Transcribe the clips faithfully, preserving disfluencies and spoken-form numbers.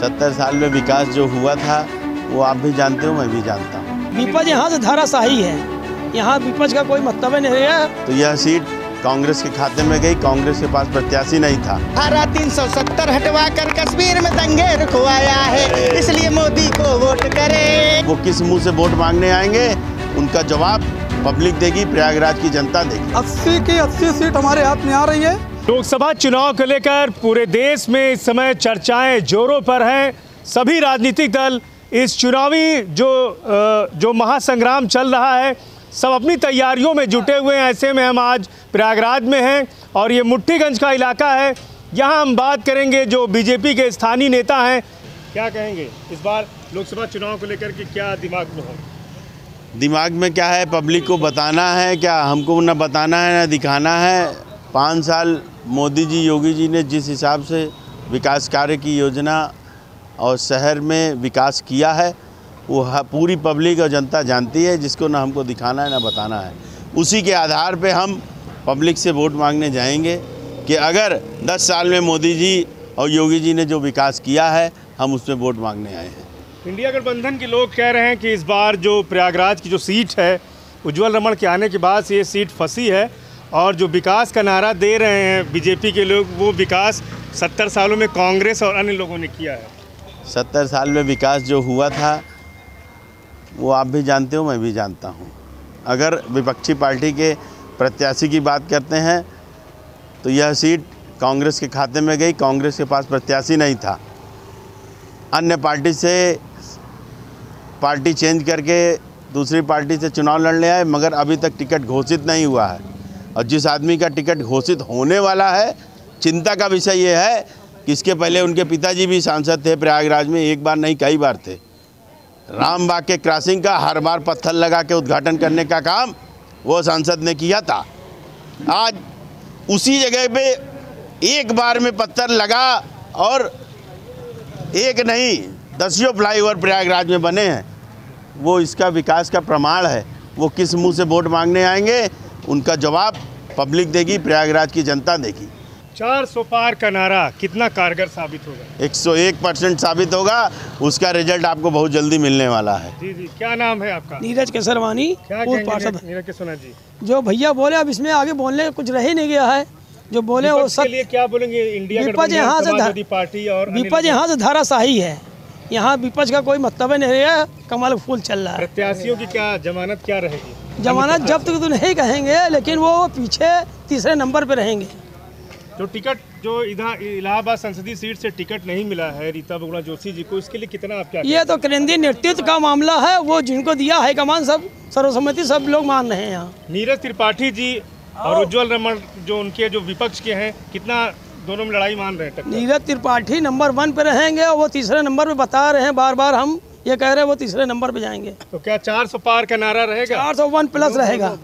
सत्तर साल में विकास जो हुआ था वो आप भी जानते हो, मैं भी जानता हूँ। विपक्ष यहाँ से धाराशाही है, यहाँ विपक्ष का कोई मतलब नहीं है। तो यह सीट कांग्रेस के खाते में गई, कांग्रेस के पास प्रत्याशी नहीं था। धारा तीन सौ सत्तर हटवा कर कश्मीर में दंगे रुकवाया है, इसलिए मोदी को वोट करें। वो किस मुंह से वोट मांगने आएंगे, उनका जवाब पब्लिक देगी, प्रयागराज की जनता देगी। अस्सी की अस्सी सीट हमारे हाथ में आ रही है। लोकसभा चुनाव को लेकर पूरे देश में इस समय चर्चाएं जोरों पर हैं। सभी राजनीतिक दल इस चुनावी जो जो महासंग्राम चल रहा है, सब अपनी तैयारियों में जुटे हुए हैं। ऐसे में हम आज प्रयागराज में हैं और ये मुट्ठीगंज का इलाका है। यहाँ हम बात करेंगे जो बीजेपी के स्थानीय नेता हैं, क्या कहेंगे इस बार लोकसभा चुनाव को लेकर के, क्या दिमाग में है? दिमाग में क्या है, पब्लिक को बताना है। क्या हमको न बताना है न दिखाना है। पाँच साल मोदी जी, योगी जी ने जिस हिसाब से विकास कार्य की योजना और शहर में विकास किया है, वो पूरी पब्लिक और जनता जानती है, जिसको ना हमको दिखाना है ना बताना है। उसी के आधार पे हम पब्लिक से वोट मांगने जाएंगे कि अगर दस साल में मोदी जी और योगी जी ने जो विकास किया है, हम उस पर वोट मांगने आए हैं। इंडिया गठबंधन के लोग कह रहे हैं कि इस बार जो प्रयागराज की जो सीट है, उज्जवल रमण के आने के बाद से ये सीट फंसी है और जो विकास का नारा दे रहे हैं बीजेपी के लोग, वो विकास सत्तर सालों में कांग्रेस और अन्य लोगों ने किया है। सत्तर साल में विकास जो हुआ था वो आप भी जानते हो, मैं भी जानता हूँ। अगर विपक्षी पार्टी के प्रत्याशी की बात करते हैं तो यह सीट कांग्रेस के खाते में गई, कांग्रेस के पास प्रत्याशी नहीं था। अन्य पार्टी से पार्टी चेंज करके दूसरी पार्टी से चुनाव लड़ने आए, मगर अभी तक टिकट घोषित नहीं हुआ है। और जिस आदमी का टिकट घोषित होने वाला है, चिंता का विषय ये है कि इसके पहले उनके पिताजी भी सांसद थे प्रयागराज में, एक बार नहीं कई बार थे। रामबाग के क्रॉसिंग का हर बार पत्थर लगा के उद्घाटन करने का काम वो सांसद ने किया था। आज उसी जगह पे एक बार में पत्थर लगा और एक नहीं दसियों फ्लाईओवर प्रयागराज में बने हैं। वो इसका विकास का प्रमाण है। वो किस मुंह से वोट मांगने आएंगे, उनका जवाब पब्लिक देगी, प्रयागराज की जनता देगी। चार सौ पार का नारा कितना कारगर साबित होगा? एक सौ एक परसेंट साबित होगा। उसका रिजल्ट आपको बहुत जल्दी मिलने वाला है। जी जी, क्या नाम है आपका? नीरज केसरवानी। क्या पार्षद नीरज केसरवानी जी, जो भैया बोले अब इसमें आगे बोलने कुछ रह ही नहीं गया है। जो बोले वो सब के लिए क्या बोलेंगे? इंडिया विपक्ष यहाँ से पार्टी और विपक्ष यहाँ से धाराशाही है, यहाँ विपक्ष का कोई मतलब नहीं है। कमल फूल चल रहा है। प्रत्याशियों की क्या जमानत क्या रहेगी? जमानत जब्त तो नहीं कहेंगे, लेकिन वो पीछे तीसरे नंबर पे रहेंगे। जो टिकट जो इधर इलाहाबाद संसदीय सीट से टिकट नहीं मिला है रीता बहुगुणा जोशी जी को, इसके लिए कितना आप क्या? ये तो केंद्रीय नेतृत्व का मामला है, वो जिनको दिया है कमान सब सर्वसम्मति सब लोग मान रहे हैं। यहाँ नीरज त्रिपाठी जी और उज्जवल रमण जो उनके जो विपक्ष के हैं, कितना दोनों में लड़ाई मान रहे हैं? नीरज त्रिपाठी नंबर वन पे रहेंगे और वो तीसरे नंबर पे बता रहे हैं, बार बार हम ये कह रहे हैं वो तीसरे नंबर पे जाएंगे। तो क्या चार सौ पार का नारा रहेगा? चार सौ वन प्लस रहेगा।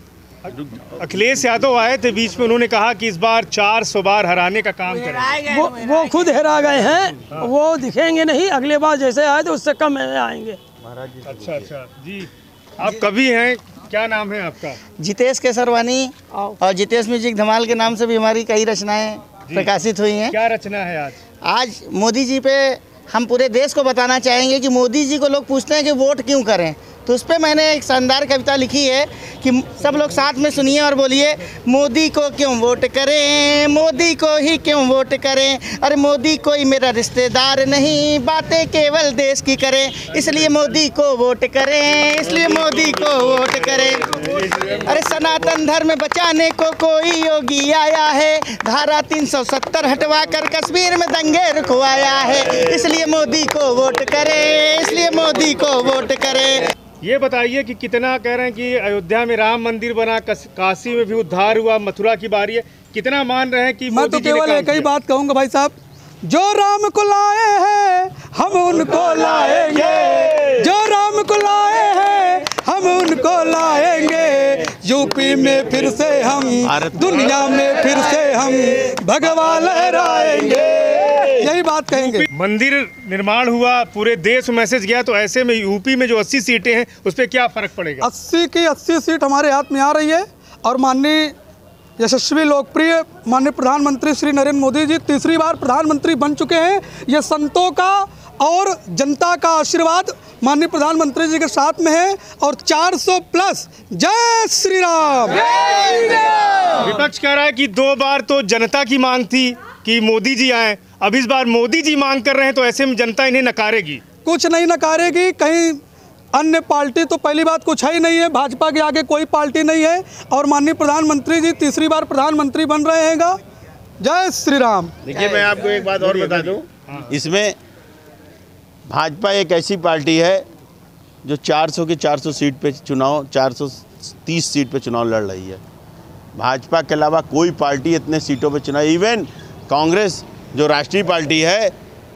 अखिलेश यादव आए थे बीच में, उन्होंने कहा कि इस बार चार सौ बार हराने का काम करेंगे। वो वो खुद हरा गए हैं। हाँ। वो दिखेंगे नहीं, अगले बार जैसे आए तो उससे कम आएंगे। अच्छा अच्छा जी, आप कवि हैं, क्या नाम है आपका? जितेश केसरवानी। और जितेश म्यूजिक धमाल के नाम से भी हमारी कई रचनाएं प्रकाशित हुई हैं। क्या रचना है आज? आज मोदी जी पे हम पूरे देश को बताना चाहेंगे कि मोदी जी को लोग पूछते हैं कि वोट क्यों करें, तो उस पर मैंने एक शानदार कविता लिखी है कि सब लोग साथ में सुनिए और बोलिए, मोदी को क्यों वोट करें, मोदी को ही क्यों वोट करें, अरे मोदी कोई मेरा रिश्तेदार नहीं, बातें केवल देश की करें, इसलिए मोदी को वोट करें, इसलिए मोदी को वोट करें। अरे सनातन धर्म बचाने को कोई योगी आया है, धारा तीन सौ सत्तर हटवा कर कश्मीर में दंगे रुकवाया है, इसलिए मोदी को वोट करें, इसलिए मोदी को वोट करें। ये बताइए कि कितना कह रहे हैं कि अयोध्या में राम मंदिर बना, काशी में भी उद्धार हुआ, मथुरा की बारी है, कितना मान रहे हैं कि मैं तो केवल एक ही बात कहूँगा भाई साहब, जो राम को लाए हैं हम उनको लाएंगे, जो राम को लाए हैं हम उनको लाएंगे, यूपी में फिर से हम, दुनिया में फिर से हम भगवा लहराएंगे, यही बात कहेंगे। मंदिर निर्माण हुआ, पूरे देश में मैसेज गया, तो ऐसे में यूपी में जो अस्सी सीटें हैं उस पर क्या फर्क पड़ेगा? अस्सी की अस्सी सीट हमारे हाथ में आ रही है और माननीय यशस्वी लोकप्रिय माननीय प्रधानमंत्री श्री नरेंद्र मोदी जी तीसरी बार प्रधानमंत्री बन चुके हैं। ये संतों का और जनता का आशीर्वाद माननीय प्रधानमंत्री जी के साथ में है और चार सौ प्लस। जय श्री राम। विपक्ष कह रहा है कि दो बार तो जनता की मांग थी कि मोदी जी आए, अब इस बार मोदी जी मांग कर रहे हैं, तो ऐसे में जनता इन्हें नकारेगी? कुछ नहीं नकारेगी। कहीं अन्य पार्टी तो पहली बात कुछ है ही नहीं है, भाजपा के आगे कोई पार्टी नहीं है और माननीय प्रधानमंत्री जी तीसरी बार प्रधानमंत्री बन रहे हैं। जय श्री राम। देखिए, मैं आपको एक बात और बता दूं, इसमें भाजपा एक ऐसी पार्टी है जो चार सौ के चार सौ सीट पे चुनाव चार सौ तीस सीट पे चुनाव लड़ रही है। भाजपा के अलावा कोई पार्टी इतने सीटों पे चुनाव, इवन कांग्रेस जो राष्ट्रीय पार्टी है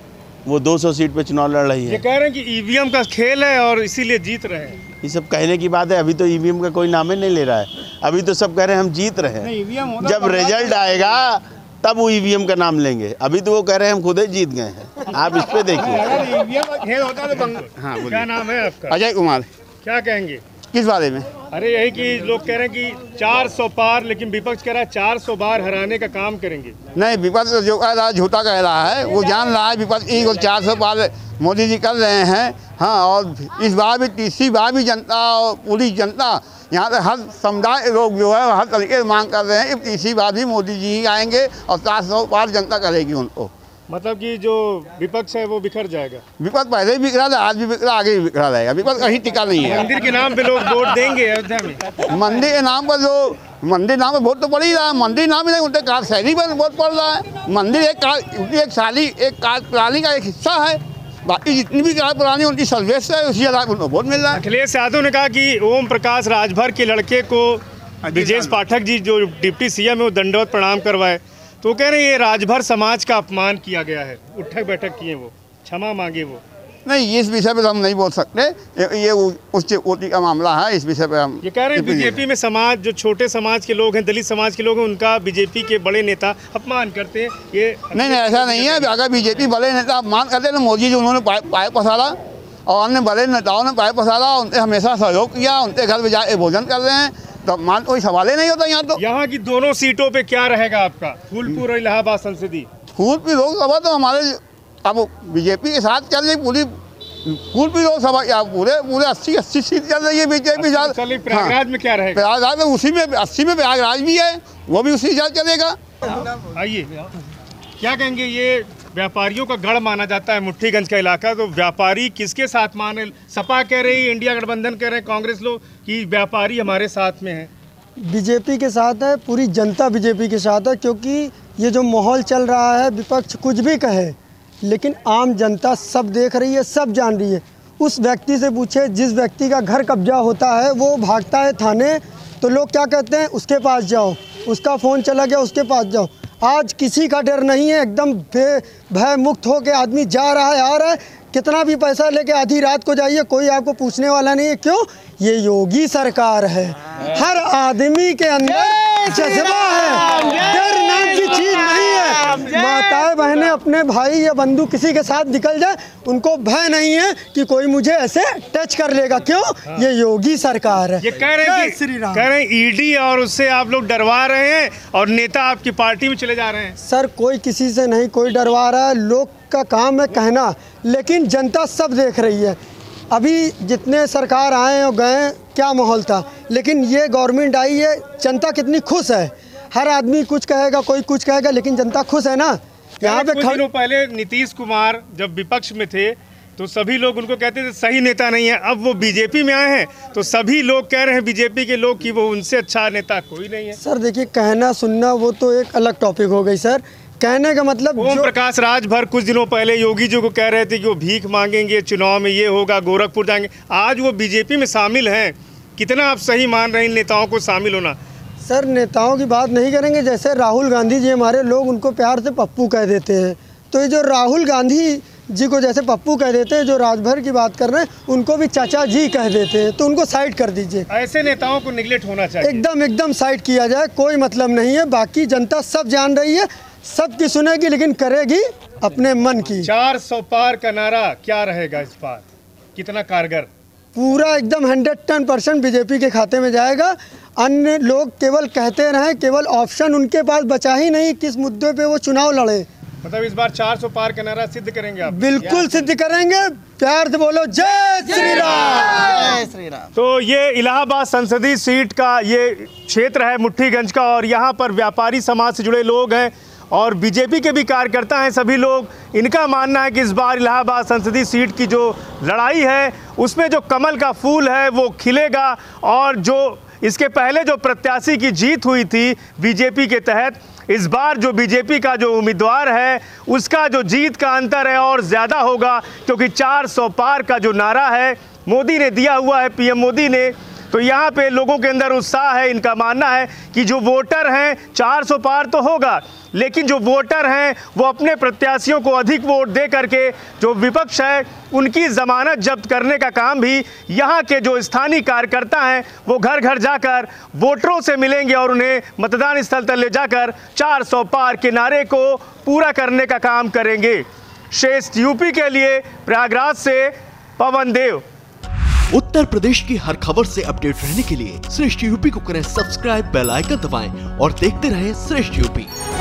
वो दो सौ सीट पे चुनाव लड़ रही है। ये कह रहे हैं कि ईवीएम का खेल है और इसीलिए जीत रहे हैं। ये सब कहने की बात है, अभी तो ईवीएम का कोई नाम ही नहीं ले रहा है। अभी तो सब कह रहे हैं हम जीत रहे हैं, जब रिजल्ट आएगा तब वो ईवीएम का नाम लेंगे। अभी तो वो कह रहे हैं हम खुद ही जीत गए हैं। आप इस पे देखिए। ईवीएम का खेल होता है तो हाँ, क्या नाम है आपका? अजय कुमार। क्या कहेंगे किस बारे में? अरे यही कि लोग कह रहे हैं कि चार सौ पार, लेकिन विपक्ष कह रहा है चार सौ बार हराने का काम करेंगे। नहीं, विपक्ष जो कह रहा है झूठा कह रहा है। वो जान रहा है विपक्ष की चार सौ बार मोदी जी कर रहे हैं। हाँ, और इस बार भी तीसरी बार भी जनता और पूरी जनता यहाँ से हर समुदाय के लोग जो है हर तरीके से मांग कर रहे हैं कि तीसरी बार भी मोदी जी ही आएंगे और चार सौ बार जनता करेगी उनको। मतलब कि जो विपक्ष है वो बिखर जाएगा। विपक्ष पहले भी बिखरा था, आज भी बिखरा, आगे भी बिखरा रहेगा। विपक्ष कहीं टिका नहीं है। मंदिर के नाम पे लोग वोट देंगे अयोध्या में। मंदिर के नाम पर जो मंदिर नाम पर वोट तो पड़ ही रहा है। मंदिर नाम ही नहीं, उनके कार शैली पर वोट पड़ रहा है। मंदिर एक कार एक शाली एक कार प्रणाली का एक हिस्सा है। बाकी जितनी भी कार प्रणाली उनकी सर्विस है, उसी आधार पर उनको वोट मिल रहा है। अखिलेश यादव ने कहा कि ओम प्रकाश राजभर के लड़के को ब्रजेश पाठक जी जो डिप्टी सीएम है वो दंडवत प्रणाम करवाए, तो कह रहे हैं ये राजभर समाज का अपमान किया गया है। उठक बैठक किए, वो क्षमा मांगे। वो नहीं, इस विषय पे हम नहीं बोल सकते, ये उच्च कोटि का मामला है। इस विषय पे हम ये कह रहे हैं बीजेपी में समाज जो छोटे समाज के लोग हैं, दलित समाज के लोग हैं, उनका बीजेपी के बड़े नेता अपमान करते हैं। ये नहीं नहीं ऐसा नहीं है। अगर बीजेपी बड़े नेता अपमान करते तो मोदी जी उन्होंने पाए पसारा और अन्य बड़े नेताओं ने पाए पसारा, उनसे हमेशा सहयोग किया, उनके घर में जाके भोजन कर रहे हैं, तो मान कोई सवाल ही नहीं होता। यहाँ तो यहाँ की दोनों सीटों पे क्या रहेगा आपका? फूलपुर और इलाहाबाद संसदीय। फूलपुर लोकसभा तो हमारे अब बीजेपी के साथ चल रही पूरी। फूलपुर लोकसभा क्या पूरे पूरे अस्सी अस्सी सीट चल रही है बीजेपी साथ। प्रयागराज में क्या रहेगा? प्रयागराज में उसी में अस्सी में प्रयागराज भी है, वो भी उसी साथ चलेगा। आइए, क्या कहेंगे? ये व्यापारियों का गढ़ माना जाता है मुट्ठीगंज का इलाका, तो व्यापारी किसके साथ माने? सपा कह रही, इंडिया गठबंधन कह रहे हैं, कांग्रेस लोग कि व्यापारी हमारे साथ में है। बीजेपी के साथ है, पूरी जनता बीजेपी के साथ है, क्योंकि ये जो माहौल चल रहा है, विपक्ष कुछ भी कहे लेकिन आम जनता सब देख रही है, सब जान रही है। उस व्यक्ति से पूछे जिस व्यक्ति का घर कब्जा होता है वो भागता है थाने, तो लोग क्या कहते हैं? उसके पास जाओ, उसका फ़ोन चला गया उसके पास जाओ। आज किसी का डर नहीं है, एकदम बे भय मुक्त हो के आदमी जा रहा है, आ रहा है। कितना भी पैसा लेके आधी रात को जाइए, कोई आपको पूछने वाला नहीं है। क्यों? ये योगी सरकार है। हर आदमी के अंदर जज्बा है, डर नाम की चीज नहीं है। माताएं बहनें अपने भाई या बंधु किसी के साथ निकल जाए, उनको भय नहीं है कि कोई मुझे ऐसे टच कर लेगा। क्यों? ये योगी सरकार है। ये कह रहे हैं कि कह रहे हैं ईडी और उससे आप लोग डरवा रहे हैं और नेता आपकी पार्टी में चले जा रहे हैं। सर, कोई किसी से नहीं कोई डरवा रहा है, लोग का काम है कहना, लेकिन जनता सब देख रही है। अभी जितने सरकार आए और गए क्या माहौल था, लेकिन ये गवर्नमेंट आई है, जनता कितनी खुश है। हर आदमी कुछ कहेगा, कोई कुछ कहेगा, लेकिन जनता खुश है ना। यहाँ पे कुछ दिनों पहले नीतीश कुमार जब विपक्ष में थे तो सभी लोग उनको कहते थे सही नेता नहीं है। अब वो बीजेपी में आए हैं तो सभी लोग कह रहे हैं बीजेपी के लोग कि वो उनसे अच्छा नेता कोई नहीं है। सर देखिए, कहना सुनना वो तो एक अलग टॉपिक हो गई सर। कहने का मतलब ओम प्रकाश राजभर कुछ दिनों पहले योगी जी को कह रहे थे कि वो भीख मांगेंगे, चुनाव में ये होगा, गोरखपुर जाएंगे। आज वो बीजेपी में शामिल हैं। कितना आप सही मान रहे हैं नेताओं को शामिल होना? सर, नेताओं की बात नहीं करेंगे। जैसे राहुल गांधी जी हमारे, लोग उनको प्यार से पप्पू कह देते हैं, तो ये जो राहुल गांधी जी को जैसे पप्पू कह देते हैं, जो राजभर की बात कर रहे हैं उनको भी चाचा जी कह देते हैं, तो उनको साइड कर दीजिए। ऐसे नेताओं को निगलेक्ट होना चाहिए। एकदम एकदम साइड किया जाए, कोई मतलब नहीं है। बाकी जनता सब जान रही है, सबकी सुनेगी, लेकिन करेगी अपने मन की। चार सौ पार का नारा क्या रहेगा इस बार? कितना कारगर? पूरा एकदम हंड्रेड टेन परसेंट बीजेपी के खाते में जाएगा। अन्य लोग केवल कहते रहें, केवल ऑप्शन उनके पास बचा ही नहीं किस मुद्दे पे वो चुनाव लड़े। मतलब इस बार चार सौ पार का नारा सिद्ध करेंगे आप? बिल्कुल सिद्ध करेंगे। प्यार से बोलो जय श्री राम। जय श्री राम। तो ये इलाहाबाद संसदीय सीट का ये क्षेत्र है मुट्ठीगंज का, और यहाँ पर व्यापारी समाज से जुड़े लोग हैं और बीजेपी के भी कार्यकर्ता हैं सभी लोग। इनका मानना है कि इस बार इलाहाबाद संसदीय सीट की जो लड़ाई है उसमें जो कमल का फूल है वो खिलेगा, और जो इसके पहले जो प्रत्याशी की जीत हुई थी बीजेपी के तहत, इस बार जो बीजेपी का जो उम्मीदवार है उसका जो जीत का अंतर है और ज़्यादा होगा, क्योंकि चार सौ पार का जो नारा है मोदी ने दिया हुआ है, पीएम मोदी ने। तो यहाँ पे लोगों के अंदर उत्साह है। इनका मानना है कि जो वोटर हैं चार सौ पार तो होगा, लेकिन जो वोटर हैं वो अपने प्रत्याशियों को अधिक वोट दे करके जो विपक्ष है उनकी ज़मानत जब्त करने का काम भी यहाँ के जो स्थानीय कार्यकर्ता हैं वो घर घर जाकर वोटरों से मिलेंगे और उन्हें मतदान स्थल तक ले जाकर चार सौ पार के नारे को पूरा करने का काम करेंगे। शेष यूपी के लिए प्रयागराज से पवन देव। उत्तर प्रदेश की हर खबर से अपडेट रहने के लिए श्रेष्ठ यूपी को करें सब्सक्राइब, बेल आइकन दबाएं और देखते रहें श्रेष्ठ यूपी।